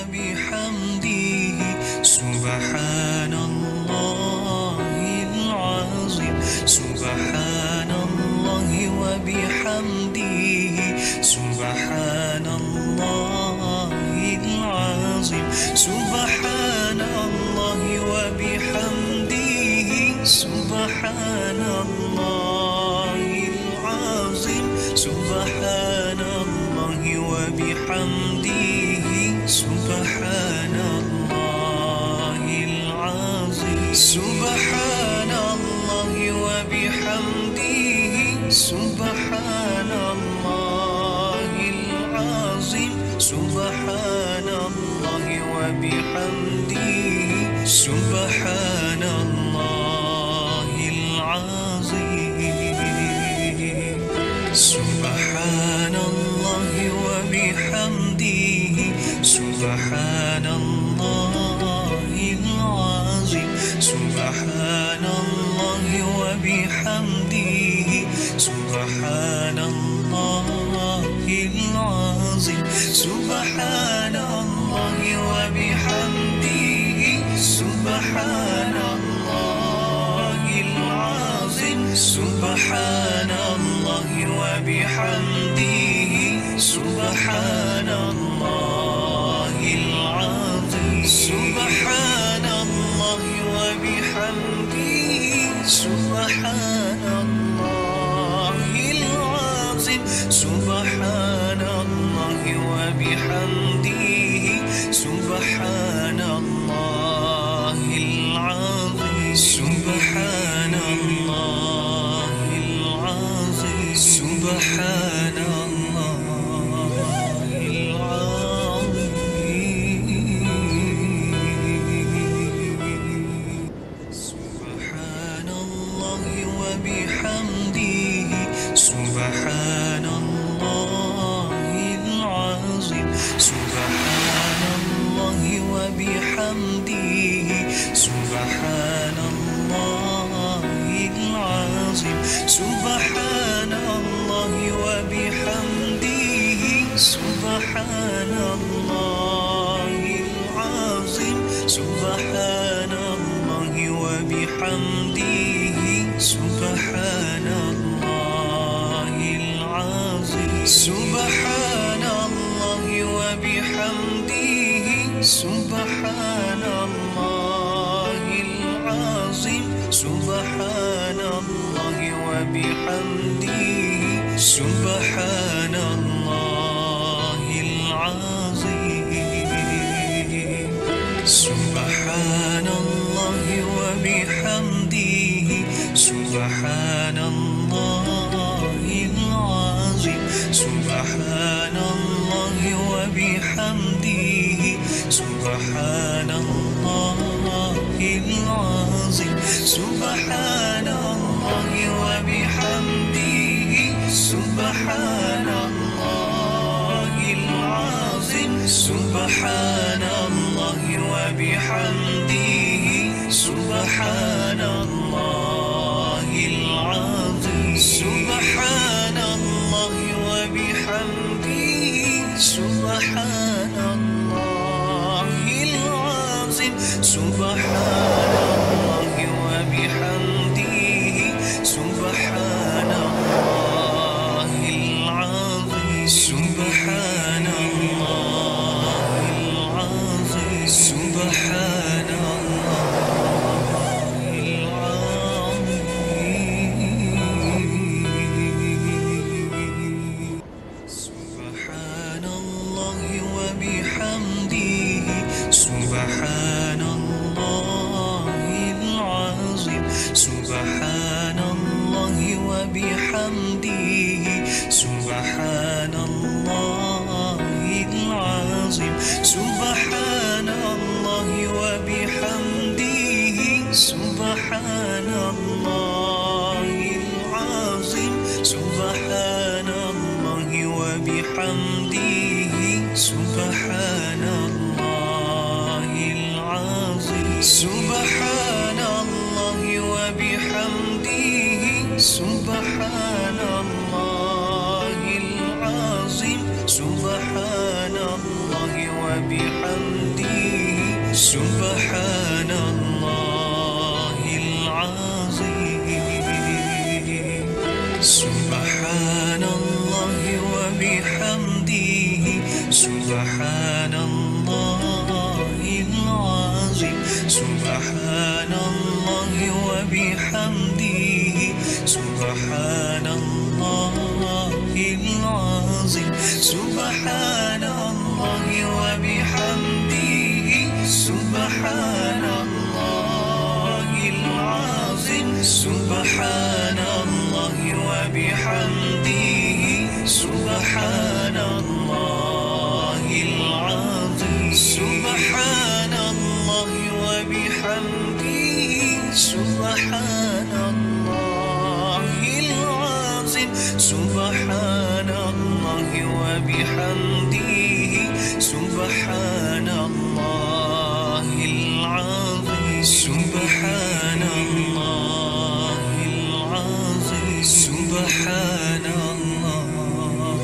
وبحمده سبحان الله العظيم سبحان الله وبحمده سبحان الله العظيم سبحان الله وبحمده سبحان الله العظيم سبحان الله وبحمده سبحان الله العظيم سبحان الله وبحمده سبحان الله العظيم سبحان الله وبحمده سبحان الله العظيم سبحان الله وبحمده سبحان الله العظيم سبحان الله وبحمده سبحان الله العظيم سبحان الله وبحمده سبحان الله العظيم سبحان الله وبحمده سبحان الله العظيم سبحان الله وبحمده سبحان الله العظيم سبحان الله وبحمده سبحان الله العظيم سبحان الله العظيم سبحان الله العظيم سبحان الله وبحمده سبحان الله العظيم سبحان الله وبحمده سبحان الله العظيم سبحان الله وبحمده سبحان الله العظيم سبحان الله وبحمده سبحان الله العظيم سبحان الله وبحمده سبحان الله العظيم سبحان الله وبحمده سبحان الله العظيم سبحان الله وبحمده سبحان الله العظيم سبحان الله وبحمده سبحان الله العظيم سبحان الله وبحمده سبحان الله العظيم سبحان الله وبحمده سبحان الله العظيم سبحان الله وبحمده سبحان الله العظيم سبحان الله وبحمده سبحان الله العظيم سبحان الله العظيم سبحان الله العظيم سبحان الله وبحمده سبحان الله العظيم سبحان الله وبحمده سبحان الله العظيم سبحان الله وبحمده سبحان الله العظيم سبحان الله وبحمده سبحان الله العظيم سبحان الله وبحمده سبحان الله العظيم سبحان الله وبحمده وبحمده سبحان الله العظيم سبحان الله وبحمده سبحان الله العظيم سبحان الله وبحمده سبحان الله العظيم سبحان الله وبحمده سبحان الله العظيم سبحان الله وبحمده سبحان الله العظيم سبحان الله وبحمده سبحان الله العظيم سبحان الله العظيم سبحان الله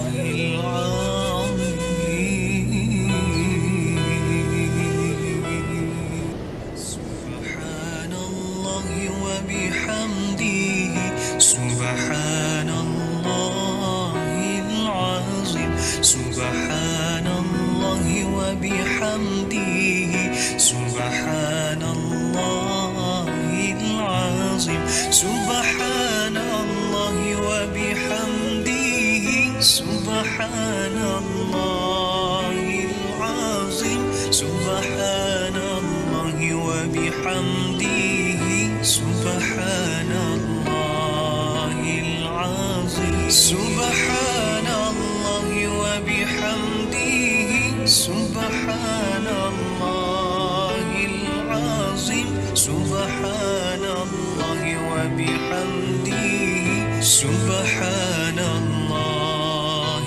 العظيم سبحان الله وبحمده سبحان الله العظيم سبحان الله وبحمده سبحان الله العظيم سبحان الله وبحمده سبحان الله العظيم سبحان الله وبحمده سبحان الله العظيم سبحان الله وبحمده سبحان الله العظيم سبحان الله وبحمده سبحان الله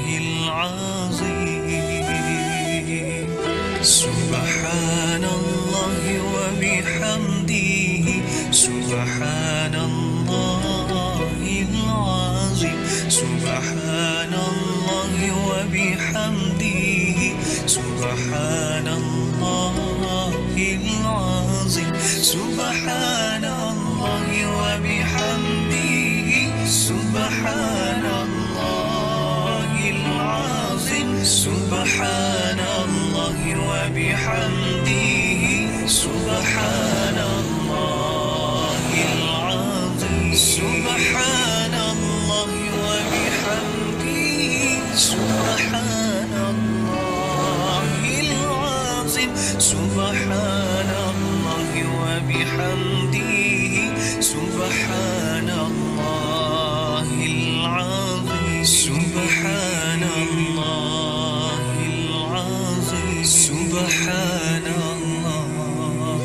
العظيم سبحان الله وبحمده سبحان الله العظيم سبحان الله وبحمده سبحان الله العظيم سبحان الله وبحمده سبحان الله العظيم سبحان الله وبحمده سبحان الله العظيم سبحان الله وبحمده سبحان الله العظيم سبحان الله وبحمده سبحان الله العظيم سبحان الله العظيم سبحان الله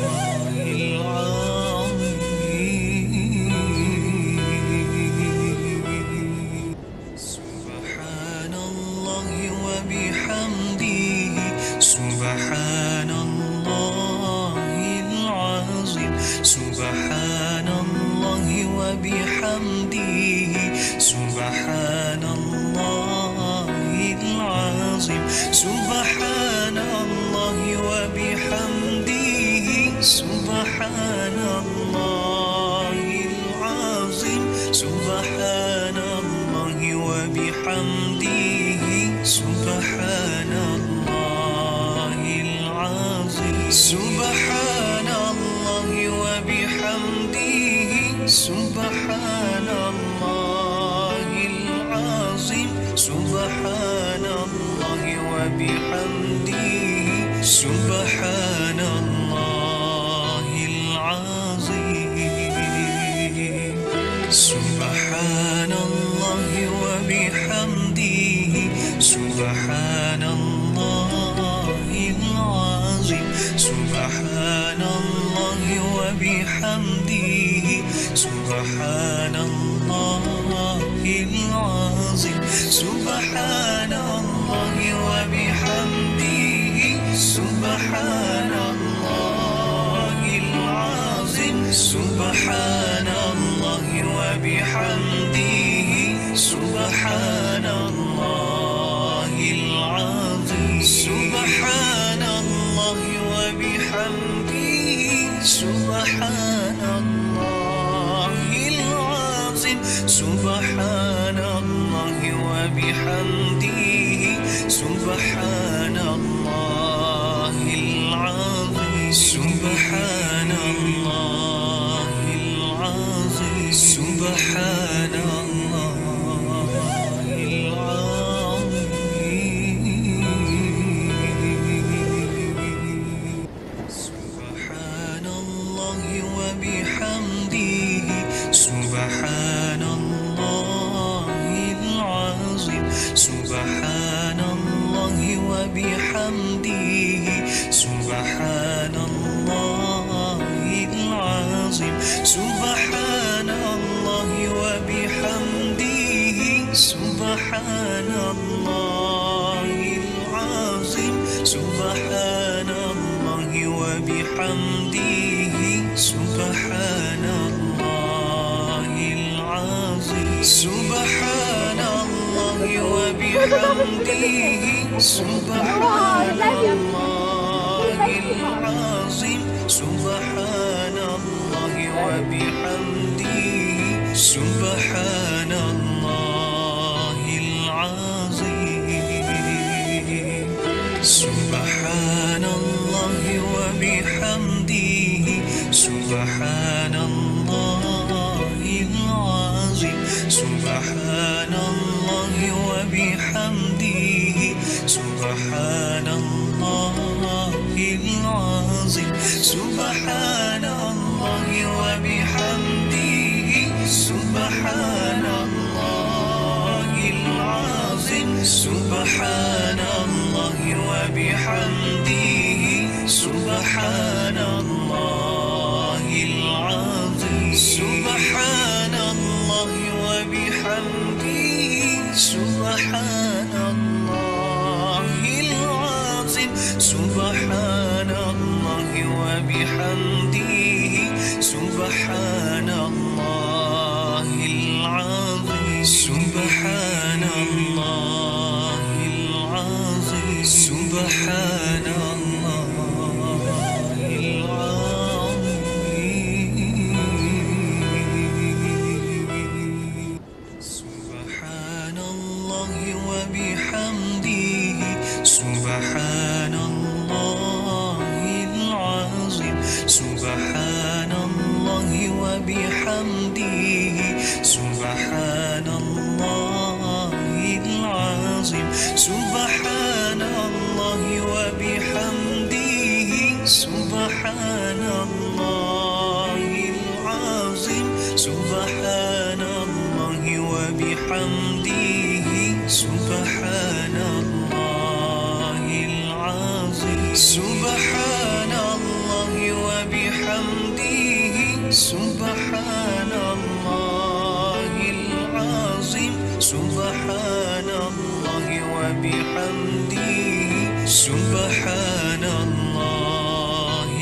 العظيم سبحان الله وبحمده سبحان الله العظيم سبحان الله وبحمده سبحان الله العظيم سبحان الله وبحمده سبحان الله العظيم سبحان الله وبحمده سبحان الله العظيم سبحان الله وبحمده سبحان الله العظيم سبحان الله وبحمده سبحان الله العظيم سبحان الله وبحمده سبحان الله العظيم سبحان الله وبحمده سبحان الله العظيم سبحان الله وبحمده سبحان الله العظيم سبحان الله وبحمده سبحان الله العظيم سبحان الله وبحمده سبحان الله العظيم سبحان الله وبحمده سبحان الله العظيم سبحان الله العظيم سبحان الله العظيم سبحان الله وبحمده سبحان الله العظيم سبحان الله وبحمده سبحان الله العظيم سبحان الله وبحمده سبحان الله العظيم سبحان الله وبحمده سبحان الله العظيم سبحان الله وبحمده سبحان الله العظيم سبحان الله وبحمده سبحان الله العظيم سبحان الله وبحمده سبحان الله العظيم سبحان الله وبحمده سبحان الله العظيم سبحان الله وبحمده سبحان الله العظيم سبحان الله وبحمده سبحان الله العظيم سبحان الله وبحمده سبحان الله العظيم سبحان الله وبحمده سبحان الله العظيم سبحان الله العظيم سبحان الله العظيم سبحان الله وبحمده سبحان الله العظيم سبحان الله وبحمده سبحان الله العظيم سبحان الله وبحمده سبحان الله العظيم سبحان الله وبحمده سبحان الله العظيم سبحان الله وبحمده سبحان الله العظيم سبحان الله وبحمده سبحان الله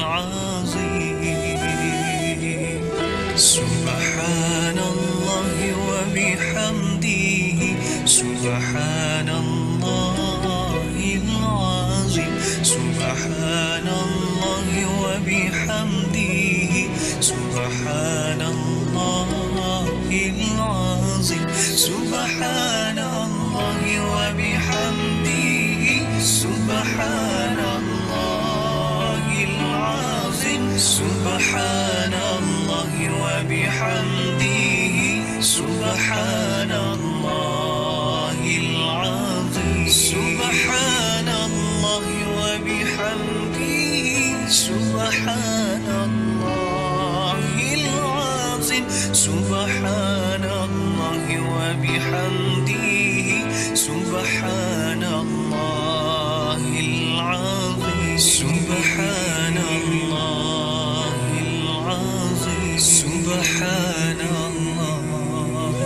العظيم سبحان الله وبحمده سبحان الله العظيم سبحان الله وبحمده سبحان الله العظيم سبحان الله وبحمده سبحان الله العظيم سبحان الله وبحمده سبحان الله العظيم سبحان الله وبحمده سبحان الله العظيم سبحان الله وبحمده سبحان الله العظيم سبحان الله العظيم سبحان الله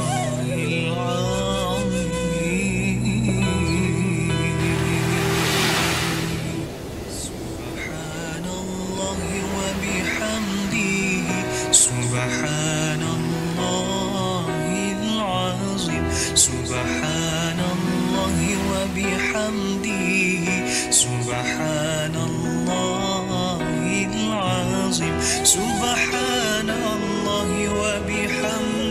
العظيم سبحان الله وبحمده سبحان الله العظيم سبحان الله وبحمده سبحان الله العظيم سبحان الله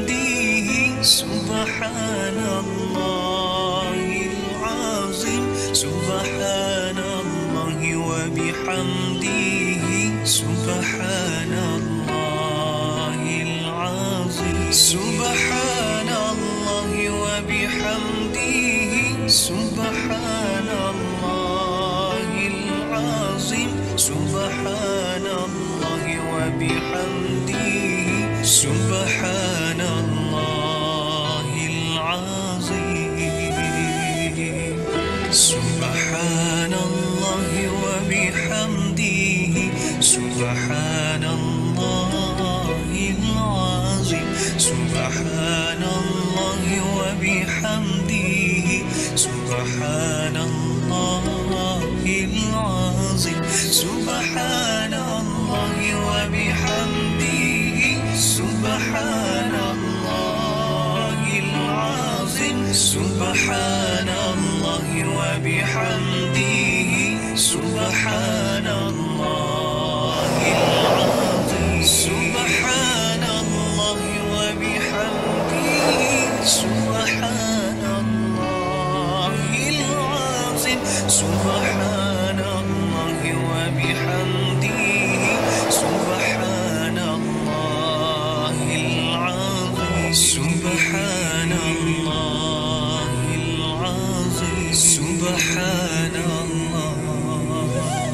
وبحمده سبحان الله العظيم سبحان الله وبحمده سبحان الله العظيم سبحان الله وبحمده سبحان الله العظيم سبحان الله وبحمده سبحان الله العظيم سبحان الله وبحمده سبحان الله العظيم سبحان الله وبحمده سبحان الله العظيم سبحان الله وبحمده سبحان الله العظيم سبحان الله وبحمده سبحان الله العظيم سبحان الله وبحمده سبحان الله العظيم سبحان الله وبحمده سبحان الله العظيم سبحان الله العظيم سبحان الله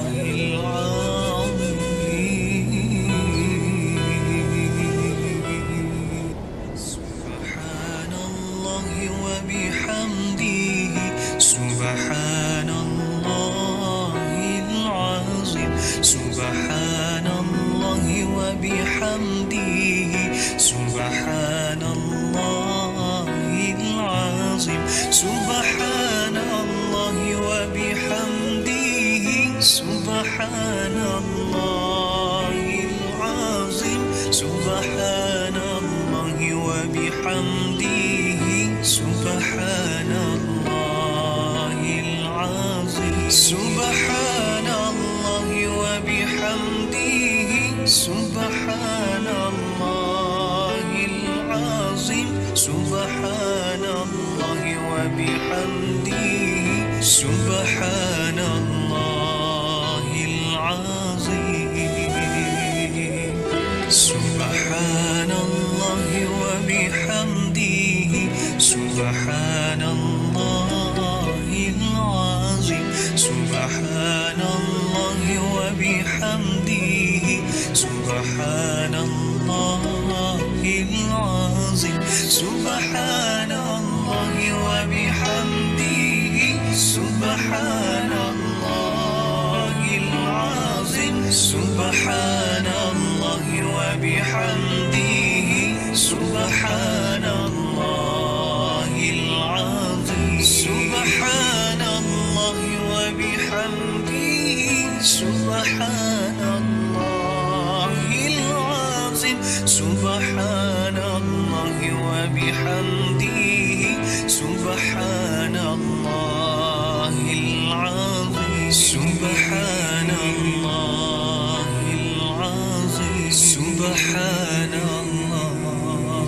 العظيم سبحان الله وبحمده سبحان الله العظيم سبحان الله وبحمده سبحان الله العظيم سبحان الله وبحمده سبحان الله العظيم سبحان الله وبحمده سبحان الله العظيم سبحان الله وبحمده سبحان الله العظيم سبحان الله وبحمده سبحان الله العظيم سبحان الله وبحمده سبحان الله العظيم سبحان الله وبحمده سبحان الله العظيم سبحان الله وبحمده سبحان الله العظيم سبحان الله وبحمده سبحان الله العظيم سبحان الله وبحمده سبحان الله العظيم سبحان الله وبحمده سبحان الله العظيم سبحان الله العظيم سبحان الله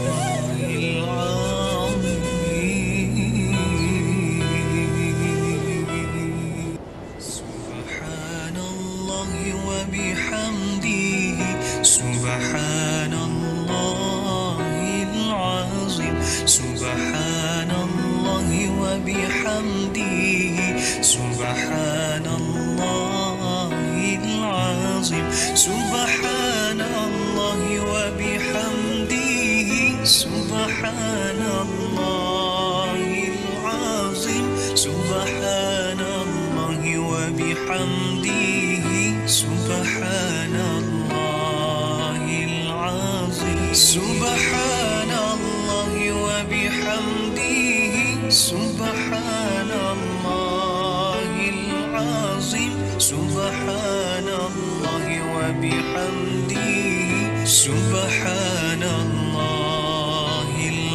العظيم سبحان الله وبحمده سبحان الله العظيم سبحان الله وبحمده سبحان الله العظيم سبحان الله وبحمده سبحان الله العظيم سبحان الله وبحمده سبحان الله العظيم سبحان الله وبحمده سبحان الله العظيم سبحان الله وبحمده سبحان الله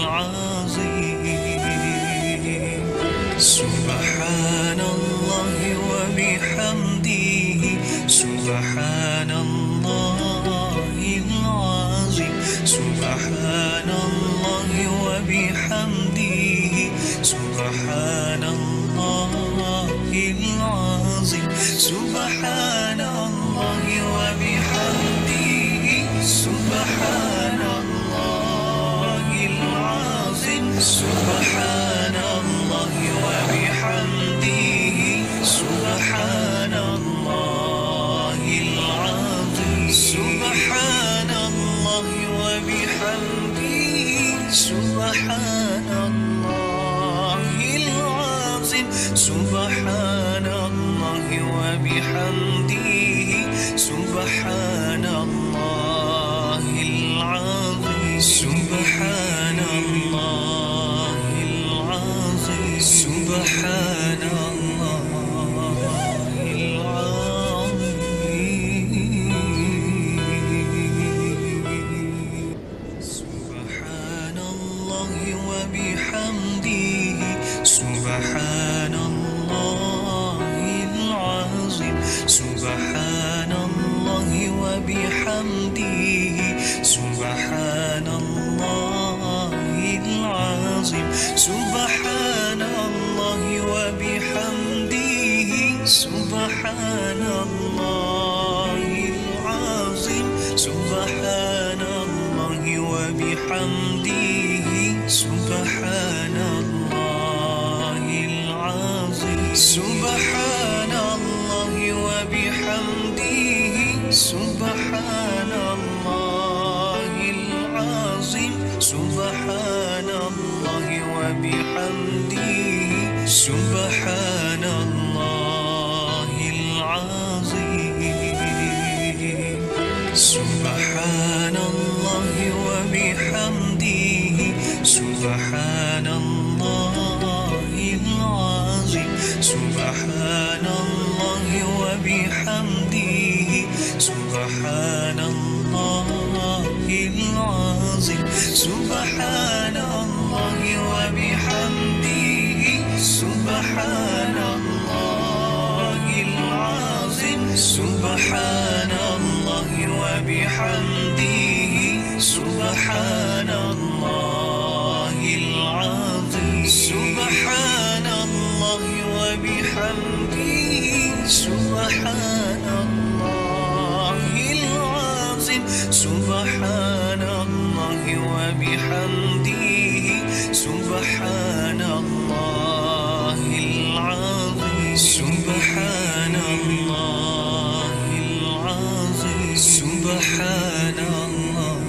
العظيم سبحان الله وبحمده سبحان الله العظيم سبحان الله وبحمده سبحان الله العظيم سبحان الله وبحمده سبحان الله العظيم سبحان الله وبحمده سبحان الله العظيم سبحان الله وبحمده سبحان الله العظيم سبحان الله وبحمده سبحان الله العظيم سبحان الله العظيم سبحان الله سبحان الله وبحمده سبحان الله العظيم سبحان الله وبحمده سبحان الله العظيم سبحان الله وبحمده سبحان الله العظيم سبحان الله وبحمده سبحان الله العظيم سبحان الله وبحمده سبحان الله العظيم سبحان الله وبحمده سبحان الله العظيم سبحان الله وبحمده سبحان الله العظيم سبحان الله وبحمده سبحان الله العظيم سبحان الله وبحمده سبحان الله العظيم سبحان الله وبحمده سبحان الله العظيم سبحان الله وبحمده سبحان الله العظيم سبحان الله وبحمده سبحان الله العظيم سبحان الله العظيم سبحان الله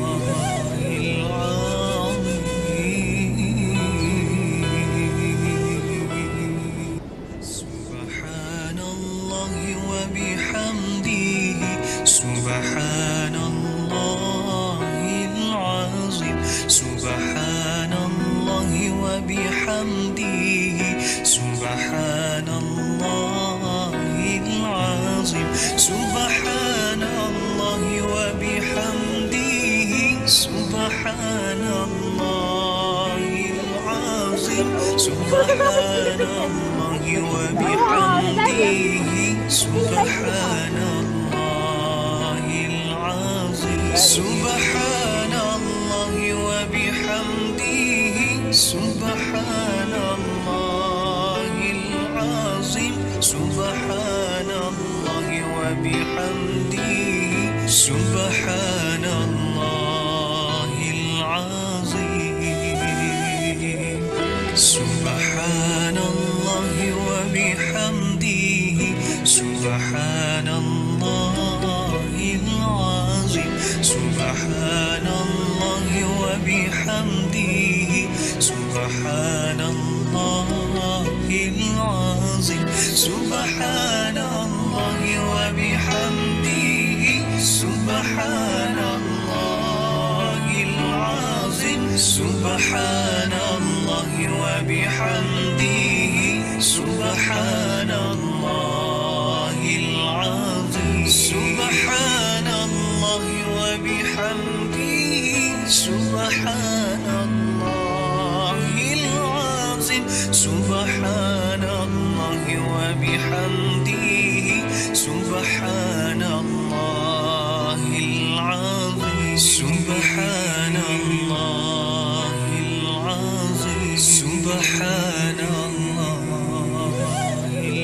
سبحان الله وبحمده سبحان الله العظيم سبحان الله وبحمده سبحان الله العظيم سبحان الله وبحمده سبحان الله العظيم سبحان الله وبحمده سبحان الله العظيم سبحان الله وبحمده سبحان الله العظيم سبحان الله وبحمده سبحان الله العظيم سبحان الله وبحمده سبحان الله العظيم سبحان الله وبحمده سبحان الله العظيم سبحان الله وبحمده سبحان الله العظيم سبحان الله وبحمده سبحان الله العظيم سبحان الله وبحمده سبحان الله العظيم سبحان الله وبحمده سبحان الله العظيم سبحان الله العظيم سبحان الله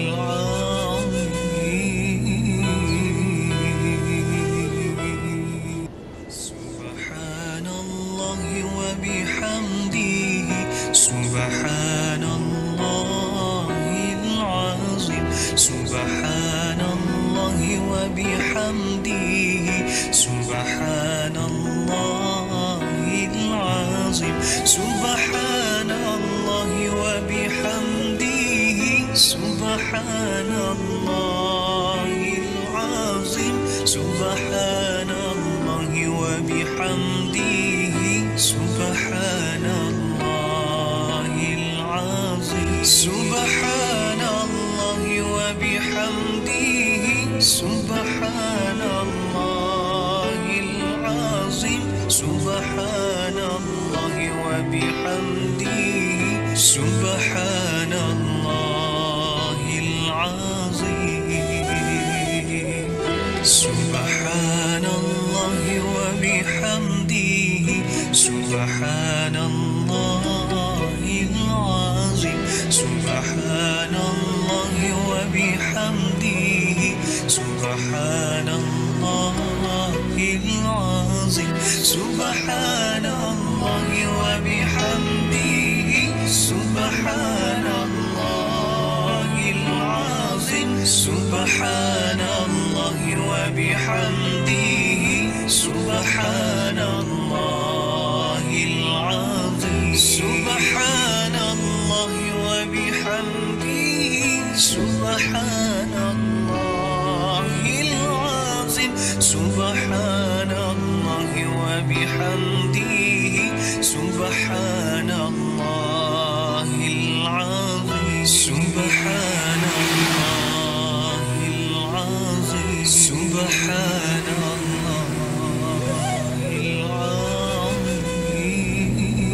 وبحمده سبحان الله العظيم سبحان الله وبحمده سبحان الله العظيم سبحان الله وبحمده سبحان الله العظيم سبحان الله وبحمده سبحان الله العظيم سبحان الله وبحمده سبحان الله العظيم سبحان الله وبحمده سبحان الله العظيم سبحان الله وبحمده سبحان الله العظيم سبحان الله وبحمده سبحان الله العظيم سبحان الله وبحمده سبحان الله العظيم سبحان الله وبحمده سبحان الله العظيم سبحان الله وبحمده سبحان الله العظيم سبحان الله العظيم سبحان الله العظيم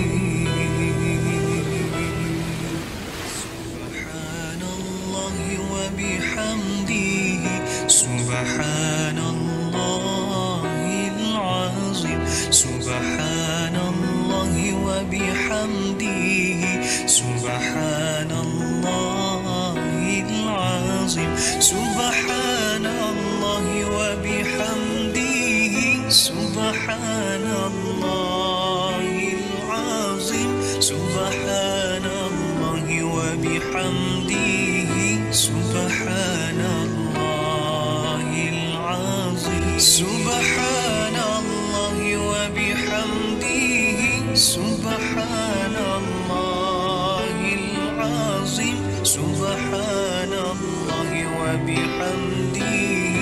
سبحان الله وبحمده سبحان الله العظيم سبحان الله وبحمده سبحان الله العظيم سبحان الله وبحمده سبحان الله العظيم سبحان الله وبحمده سبحان الله العظيم سبحان الله وبحمده سبحان الله العظيم سبحان الله وبحمده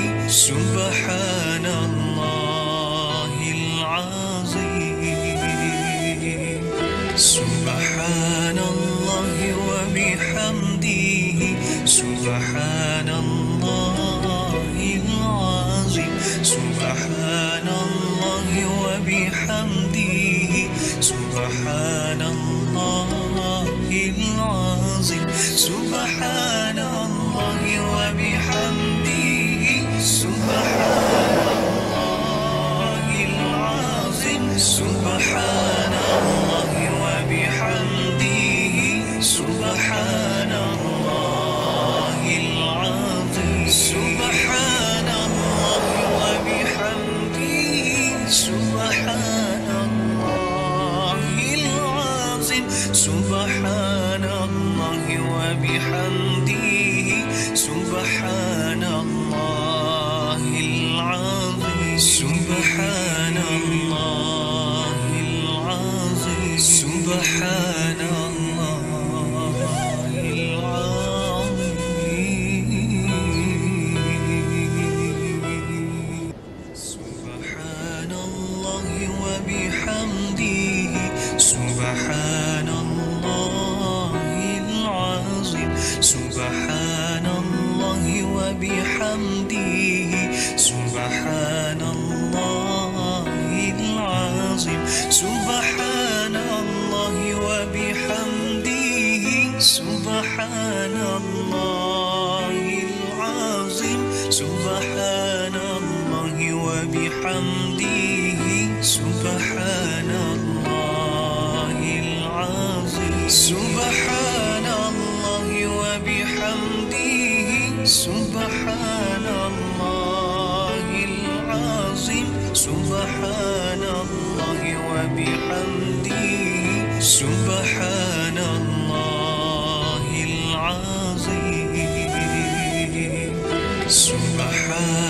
سبحان الله العظيم سبحان الله وبحمده سبحان الله العظيم سبحان الله وبحمده سبحان الله العظيم سبحان الله وبحمده سبحان الله العظيم سبحان الله وبحمده سبحان الله العظيم سبحان الله وبحمده سبحان الله العظيم سبحان الله وبحمده سبحان الله العظيم سبحان الله العظيم سبحان الله العظيم سبحان الله وبحمده سبحان الله العظيم سبحان الله وبحمده سبحان الله العظيم سبحان الله وبحمده سبحان الله العظيم سبحان الله وبحمده سبحان الله العظيم سبحان الله وبحمده سبحان الله العظيم سبحان الله وبحمده سبحان الله العظيم سبحان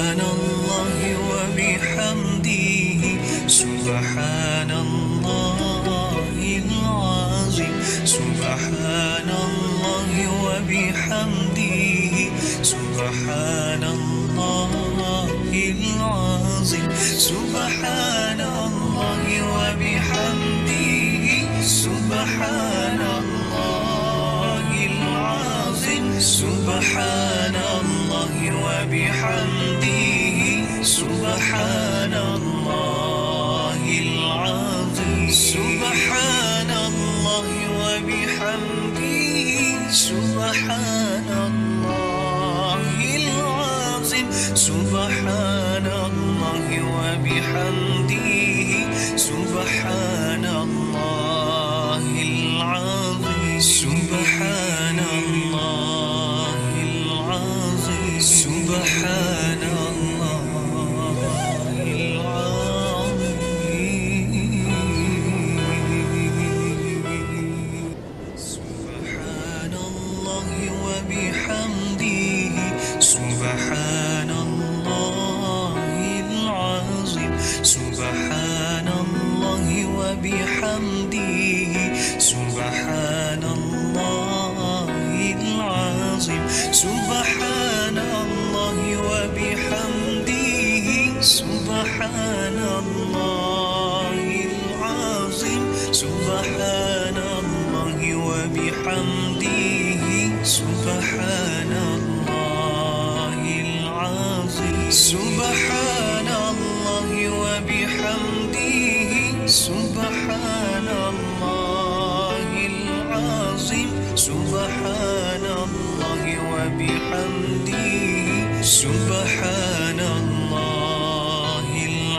سبحان الله العظيم سبحان الله وبحمده سبحان الله العظيم سبحان الله وبحمده سبحان الله العظيم سبحان الله وبحمده سبحان الله العظيم سبحان الله وبحمده سبحان الله العظيم سبحان الله وبحمده سبحان الله العظيم سبحان الله العظيم سبحان الله العظيم سبحان الله وبحمده سبحان الله العظيم سبحان الله وبحمده سبحان الله العظيم سبحان الله وبحمده سبحان الله العظيم سبحان الله وبحمده سبحان الله العظيم سبحان الله وبحمده سبحان الله العظيم سبحان الله وبحمده سبحان الله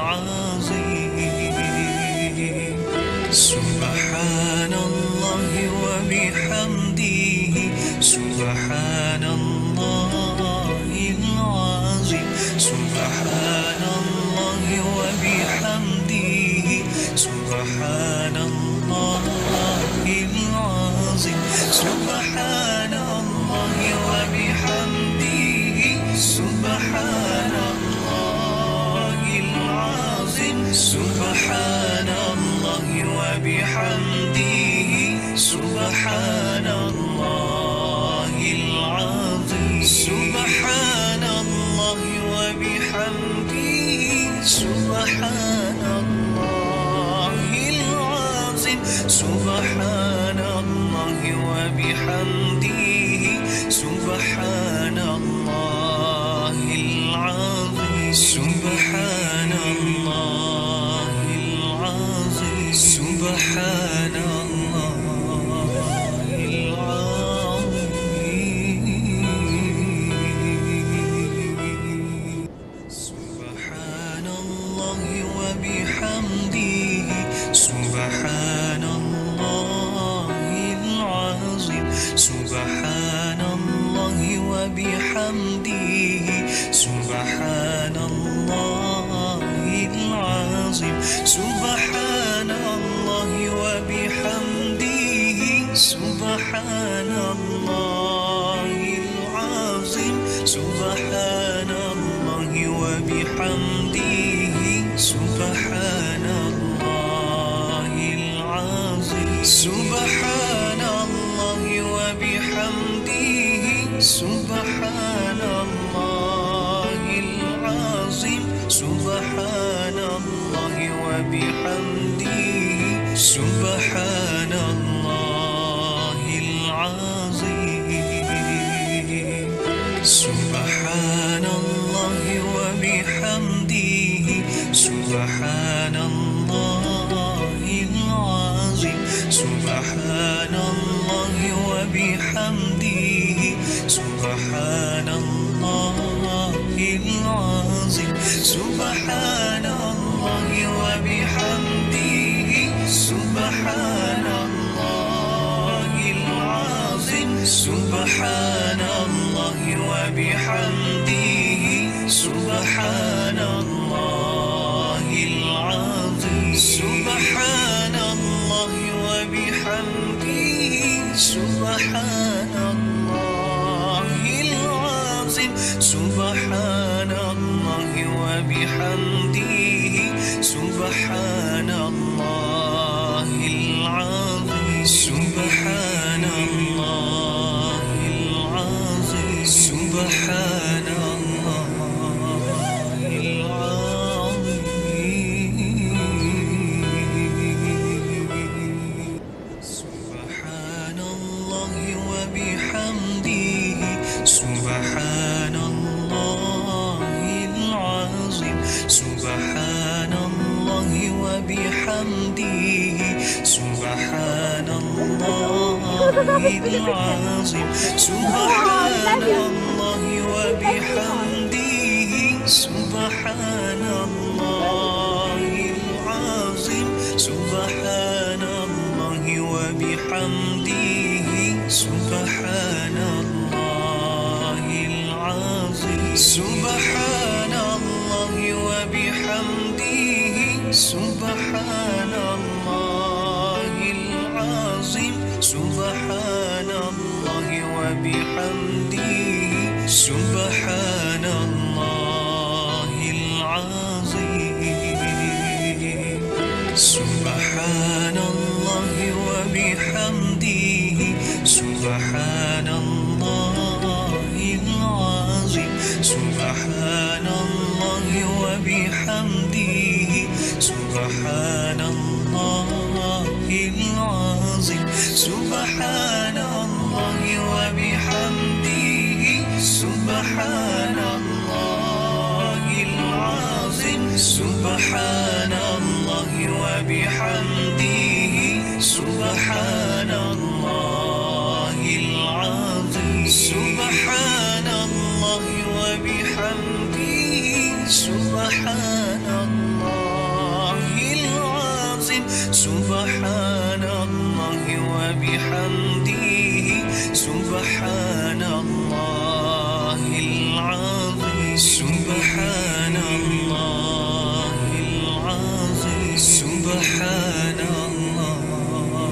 العظيم سبحان الله وبحمده سبحان الله العظيم سبحان الله وبحمده سبحان الله العظيم سبحان الله وبحمده سبحان الله العظيم سبحان الله وبحمده سبحان الله العظيم سبحان الله وبحمده سبحان الله العظيم سبحان الله وبحمده سبحان الله العظيم سبحان الله العظيم سبحان الله العظيم سبحان الله وبحمده سبحان الله العظيم سبحان الله وبحمده سبحان الله العظيم سبحان الله وبحمده سبحان الله العظيم سبحان الله وبحمده سبحان الله العظيم سبحان الله وبحمده سبحان الله العظيم سبحان الله وبحمده سبحان الله العظيم سبحان الله وبحمده سبحان الله العظيم سبحان الله وبحمده سبحان الله العظيم سبحان الله وبحمده سبحان الله العظيم سبحان الله وبحمده سبحان الله العظيم سبحان الله وبحمده سبحان الله العظيم سبحان الله وبحمده سبحان الله العظيم سبحان الله العظيم سبحان الله العظيم سبحان الله وبحمده سبحان الله العظيم سبحان الله وبحمده سبحان الله العظيم سبحان الله وبحمده سبحان الله العظيم سبحان الله وبحمده سبحان الله العظيم سبحان الله وبحمده سبحان الله العظيم سبحان الله وبحمده سبحان الله العظيم سبحان الله وبحمده سبحان الله العظيم سبحان الله وبحمده سبحان الله العظيم سبحان الله وبحمده سبحان الله العظيم سبحان الله وبحمده سبحان الله العظيم سبحان الله وبحمده سبحان الله العظيم سبحان الله وبحمده سبحان الله العظيم سبحان الله العظيم سبحان الله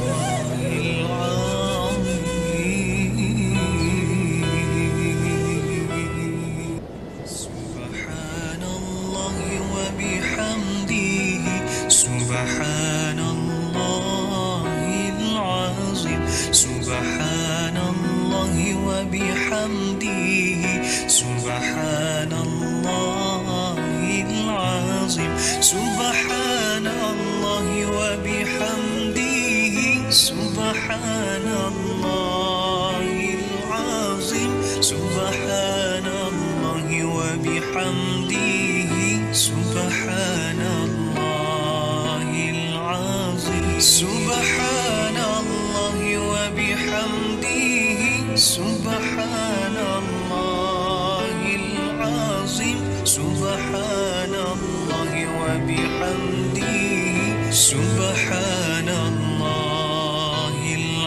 العظيم سبحان الله وبحمده سبحان الله العظيم سبحان الله وبحمده سبحان الله العظيم سبحان الله وبحمده سبحان الله العظيم سبحان الله وبحمده سبحان الله العظيم سبحان الله وبحمده سبحان الله العظيم سبحان الله وبحمده سبحان الله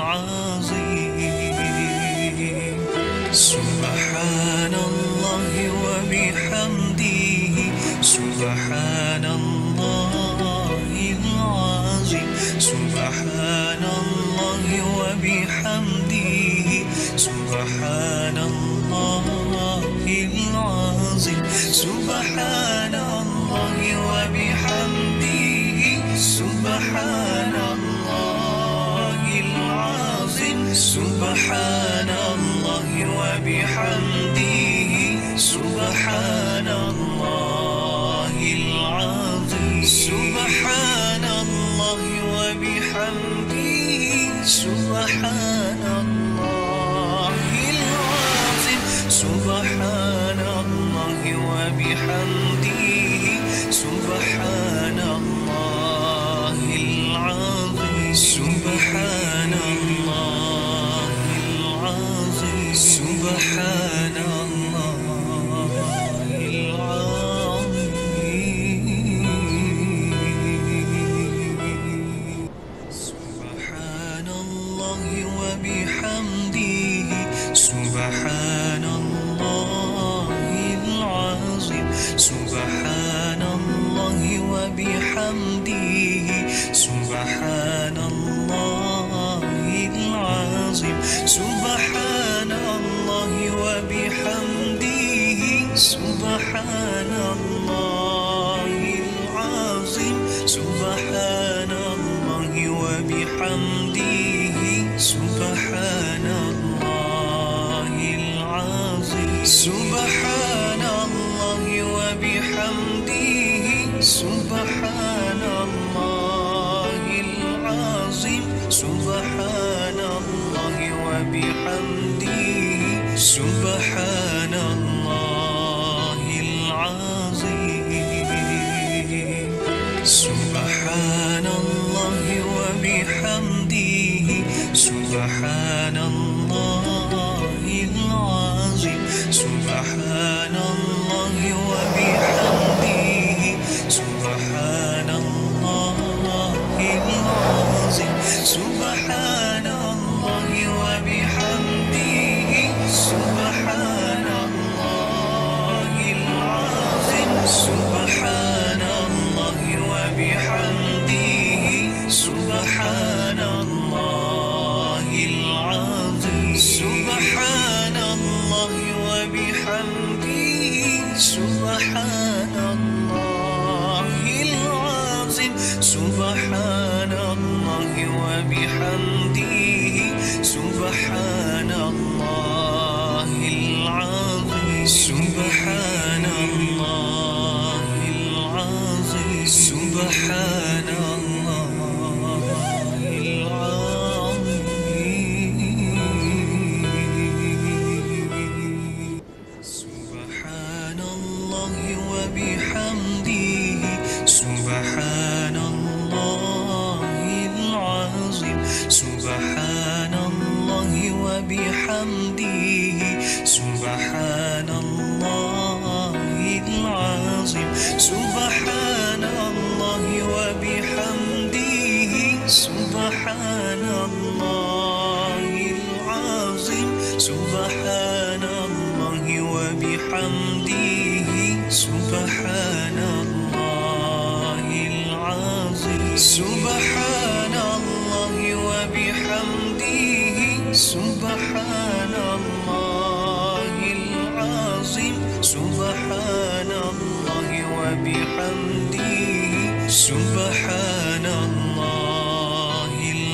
العظيم سبحان الله وبحمده سبحان الله العظيم سبحان الله وبحمده سبحان الله العظيم سبحان الله وبحمده سبحان الله العظيم سبحان الله وبحمده سبحان الله العظيم سبحان الله وبحمده سبحان الله العظيم سبحان الله وبحمده سبحان الله العظيم سبحان الله العظيم سبحان الله العظيم سبحان الله وبحمده سبحان الله العظيم سبحان الله وبحمده سبحان الله العظيم سبحان الله وبحمده سبحان الله العظيم سبحان الله وبحمده سبحان الله العظيم سبحان الله وبحمده سبحان الله العظيم سبحان الله وبحمده سبحان الله العظيم سبحان الله وبحمده سبحان الله العظيم سبحان الله وبحمده سبحان الله العظيم سبحان الله وبحمده سبحان الله العظيم سبحان الله وبحمده سبحان الله العظيم سبحان الله وبحمده سبحان الله العظيم سبحان الله وبحمده سبحان الله العظيم سبحان الله العظيم سبحان الله العظيم سبحان الله وبحمده سبحان الله العظيم سبحان الله وبحمده سبحان الله العظيم سبحان الله وبحمده سبحان الله العظيم سبحان الله وبحمده سبحان الله العظيم سبحان الله وبحمده سبحان الله العظيم سبحان الله وبحمده سبحان الله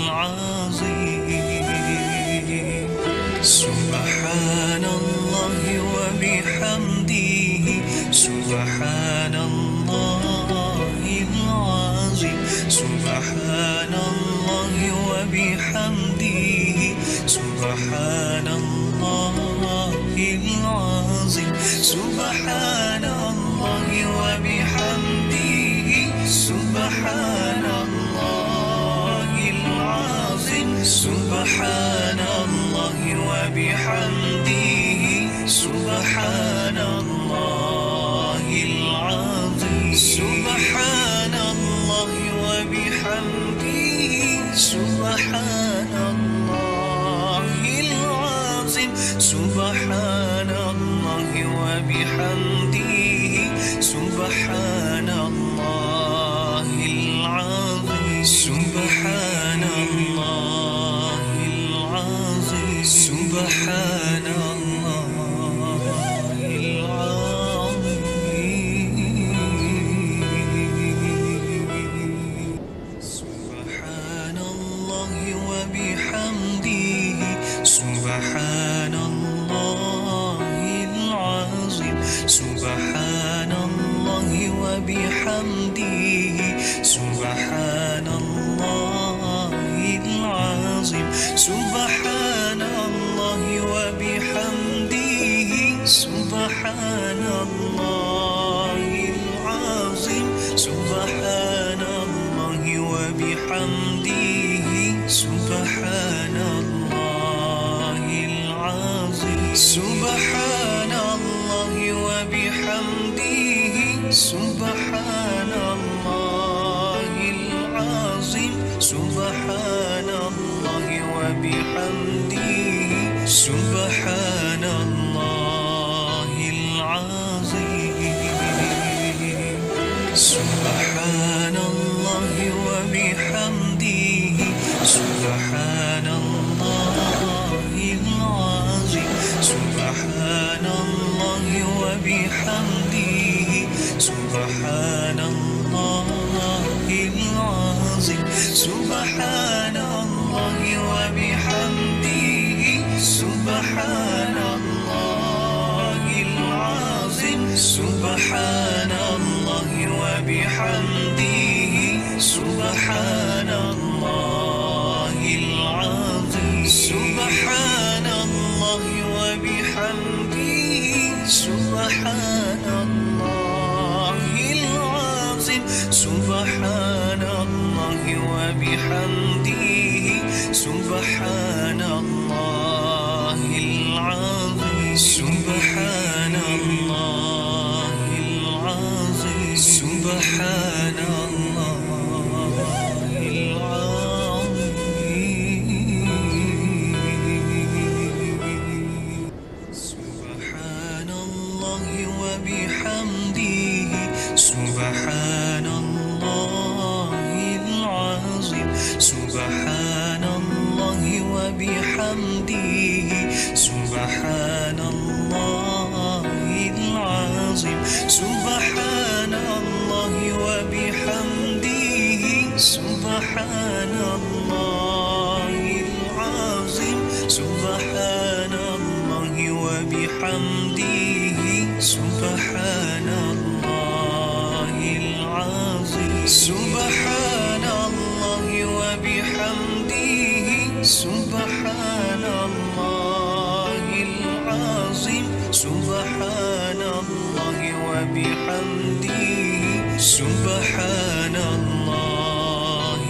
العظيم سبحان الله وبحمده سبحان الله العظيم سبحان الله وبحمده سبحان الله العظيم سبحان الله وبحمده سبحان الله العظيم سبحان الله وبحمده سبحان الله العظيم سبحان الله وبحمده سبحان الله العظيم سبحان الله وبحمده سبحان الله العظيم سبحان الله العظيم سبحان الله العظيم سبحان الله وبحمده سبحان الله العظيم سبحان الله وبحمده سبحان الله العظيم سبحان الله وبحمده سبحان الله العظيم سبحان الله وبحمده سبحان الله العظيم سبحان الله وبحمده سبحان الله العظيم سبحان الله وبحمده سبحان الله العظيم سبحان الله وبحمده سبحان الله العظيم سبحان الله وبحمده سبحان الله العظيم العظيم سبحان الله وبحمده سبحان الله العظيم سبحان الله وبحمده سبحان الله العظيم سبحان الله وبحمده سبحان الله العظيم سبحان الله وبحمده سبحان الله العظيم سبحان الله العظيم سبحان الله العظيم سبحان الله وبحمده سبحان الله العظيم سبحان الله وبحمده سبحان الله العظيم سبحان الله وبحمده سبحان الله العظيم سبحان الله وبحمده سبحان الله العظيم سبحان الله وبحمده سبحان الله العظيم سبحان الله وبحمده سبحان الله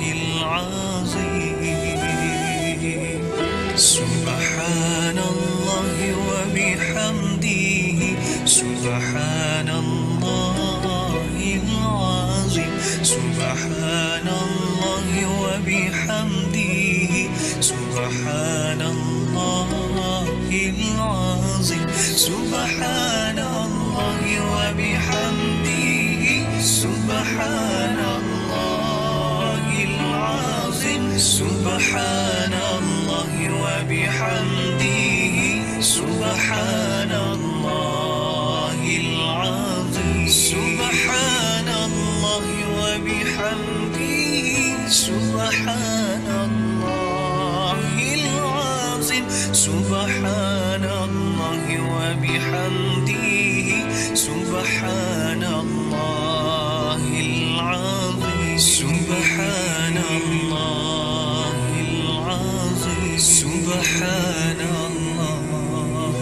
العظيم سبحان الله وبحمده سبحان الله العظيم سبحان الله وبحمده سبحان الله العظيم سبحان الله وبحمده سبحان الله العظيم سبحان الله وبحمده سبحان الله العظيم سبحان الله وبحمده سبحان الله العظيم سبحان الله وبحمده سبحان الله العظيم سبحان الله العظيم سبحان الله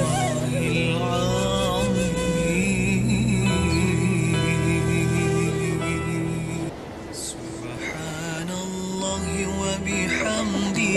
العظيم سبحان الله وبحمده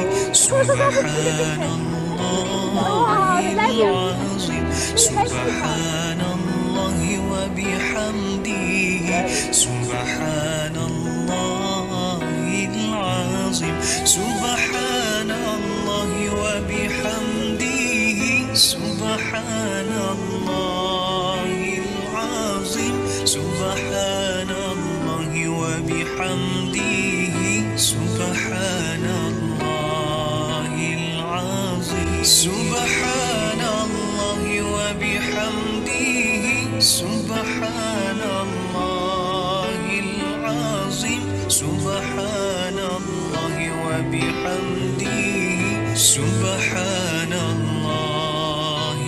سبحان الله العظيم سبحان الله وبحمده سبحان الله العظيم سبحان الله وبحمده سبحان الله العظيم سبحان الله وبحمده سبحان الله العظيم سبحان الله وبحمده سبحان الله العظيم سبحان الله وبحمده سبحان الله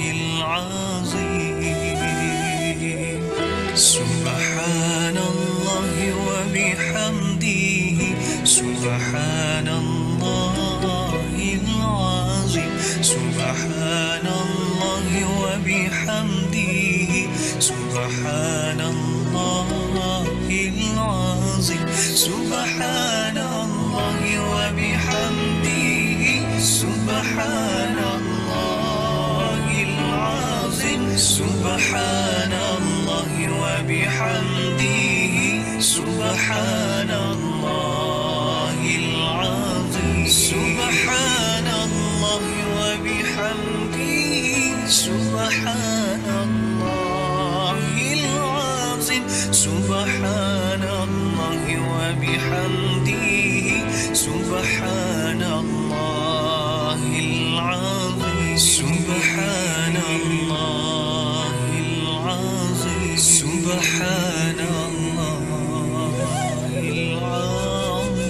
العظيم سبحان الله وبحمده سبحان الله العظيم سبحان الله وبحمده سبحان الله العظيم سبحان الله وبحمده سبحان الله العظيم سبحان الله وبحمده سبحان الله العظيم سبحان الله وبحمده سبحان الله العظيم سبحان الله وبحمده سبحان الله العظيم سبحان الله العظيم سبحان الله العظيم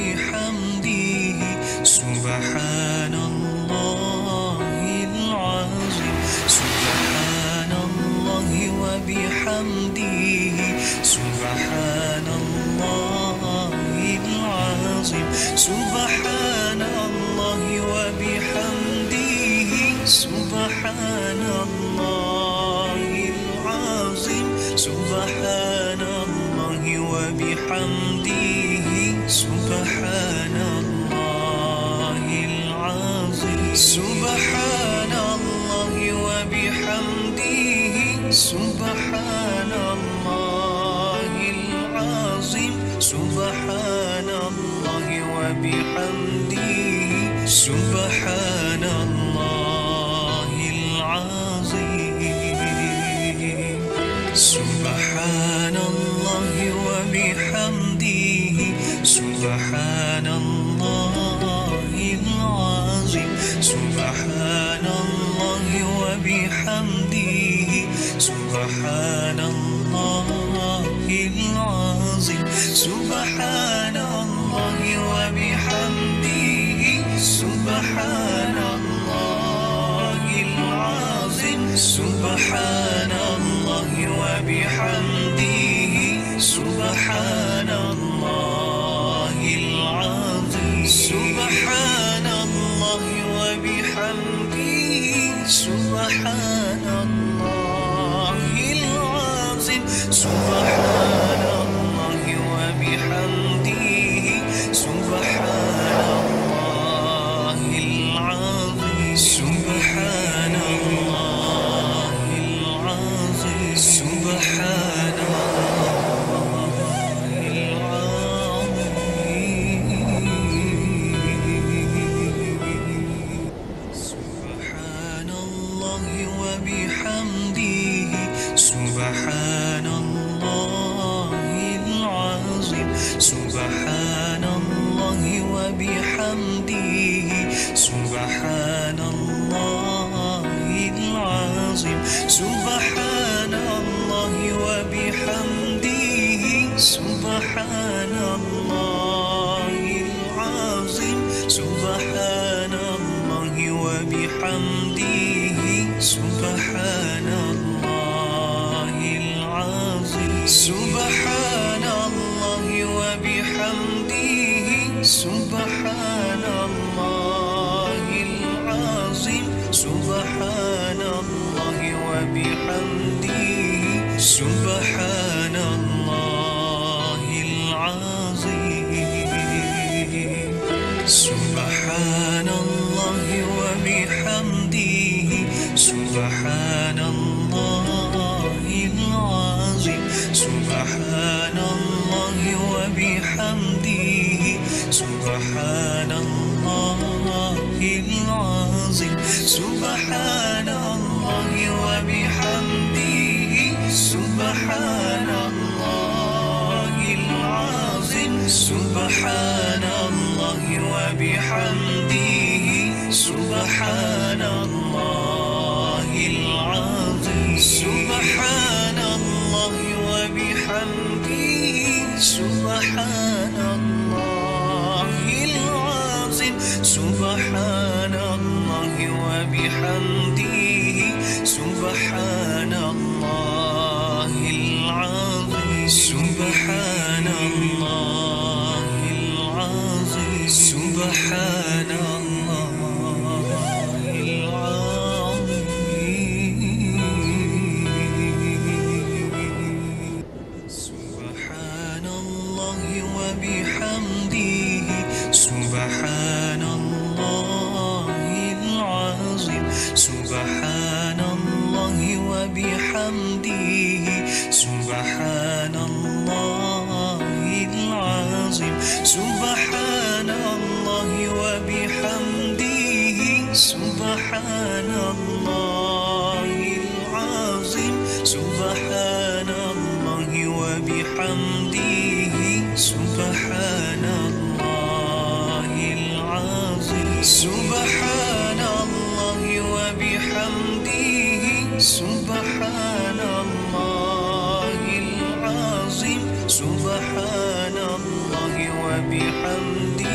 وبحمده سبحان الله العظيم سبحان الله وبحمده سبحان الله العظيم سبحان الله وبحمده سبحان الله العظيم سبحان الله وبحمده سبحان الله العظيم سبحان الله وبحمده سبحان الله العظيم سبحان الله وبحمده سبحان الله العظيم سبحان الله وبحمده سبحان الله العظيم سبحان الله وبحمده سبحان الله العظيم سبحان الله وبحمده سبحان الله العظيم سبحان الله وبحمده سبحان الله العظيم سبحان الله وبحمده سبحان الله العظيم سبحان الله وبحمده سبحان الله العظيم سبحان الله العظيم سبحان سبحان الله العظيم سبحان الله وبحمده سبحان الله العظيم سبحان الله وبحمده سبحان الله العظيم سبحان الله وبحمده سبحان الله العظيم سبحان الله وبحمده سبحان الله العظيم سبحان الله وبحمده سبحان الله العظيم سبحان الله وبحمده سبحان الله العظيم سبحان الله وبحمده سبحان الله العظيم سبحان الله وبحمده سبحان الله العظيم سبحان الله وبحمده سبحان الله العظيم سبحان الله وبحمده سبحان الله العظيم سبحان الله وبحمده سبحان الله العظيم سبحان الله العظيم سبحان الله العظيم سبحان الله وبحمده سبحان الله العظيم سبحان الله وبحمده سبحان الله العظيم سبحان الله وبحمده سبحان الله العظيم سبحان الله وبحمده سبحان الله العظيم سبحان الله وبحمده سبحان الله العظيم سبحان الله وبحمده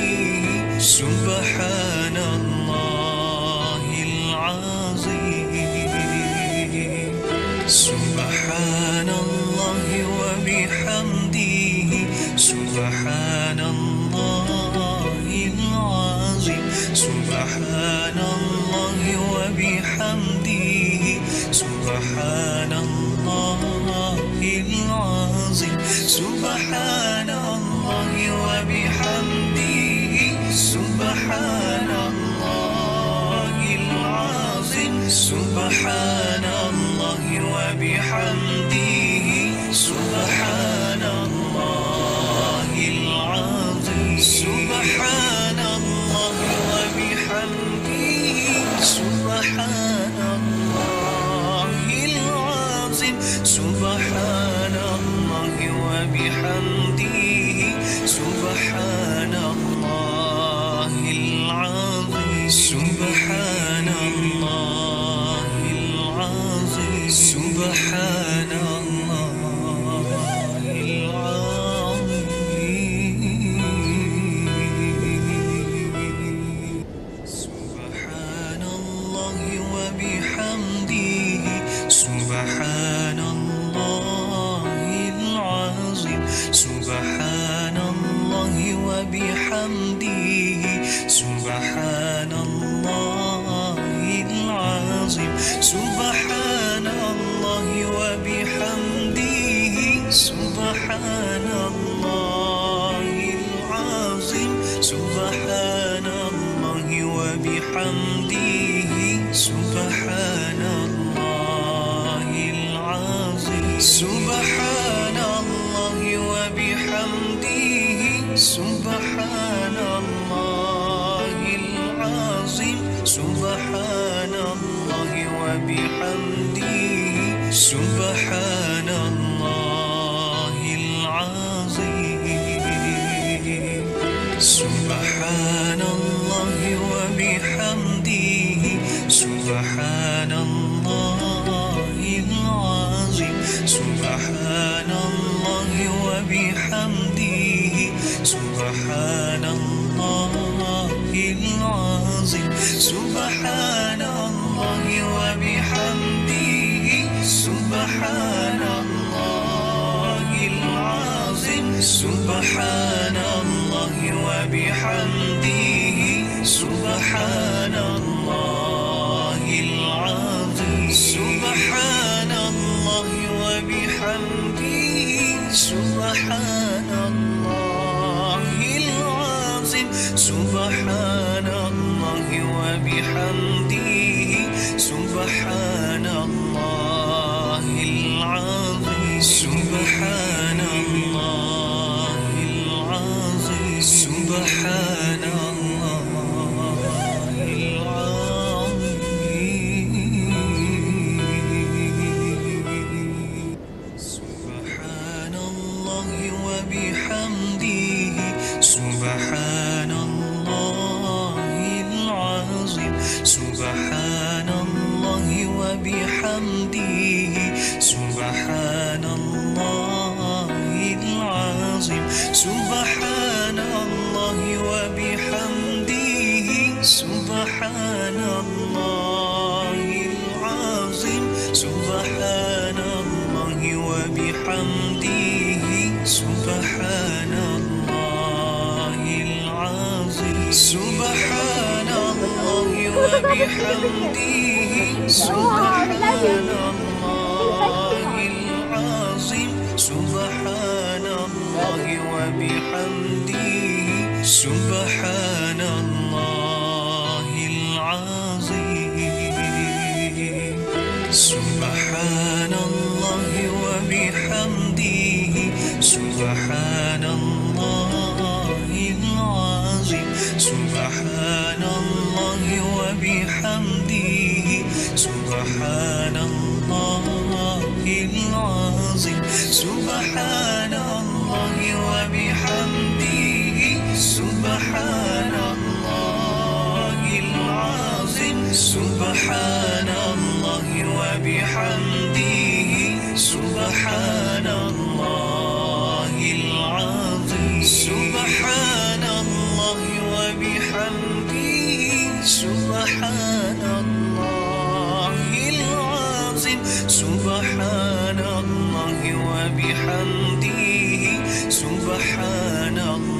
سبحان الله العظيم سبحان الله وبحمده سبحان الله العظيم سبحان الله وبحمده سبحان الله العظيم سبحان الله وبحمده سبحان الله العظيم سبحان الله وبحمده سبحان الله العظيم سبحان الله العظيم سبحان الله العظيم سبحان الله وبحمده سبحان الله العظيم سبحان الله وبحمده سبحان الله العظيم سبحان الله وبحمده سبحان الله العظيم سبحان الله وبحمده سبحان الله العظيم سبحان الله وبحمده سبحان الله العظيم سبحان الله وبحمده سبحان الله العظيم سبحان الله وبحمده سبحان الله العظيم سبحان الله وبحمده سبحان الله العظيم سبحان الله وبحمده سبحان الله العظيم سبحان الله وبحمده سبحان الله العظيم سبحان الله وبحمده سبحان الله العظيم سبحان الله وبحمده سبحان الله العظيم سبحان الله العظيم سبحان الله العظيم سبحان الله وبحمده سبحان الله العظيم سبحان الله وبحمده سبحان الله العظيم سبحان الله وبحمده سبحان الله العظيم سبحان الله وبحمده سبحان الله العظيم سبحان الله وبحمده سبحان الله العظيم سبحان الله وبحمده سبحان الله العظيم سبحان الله وبحمده سبحان الله العظيم سبحان الله وبحمده سبحان الله العظيم سبحان الله وبحمده سبحان الله العظيم سبحان الله وبحمده سبحان الله العظيم سبحان الله وبحمده سبحان الله العظيم سبحان الله وبحمده سبحان الله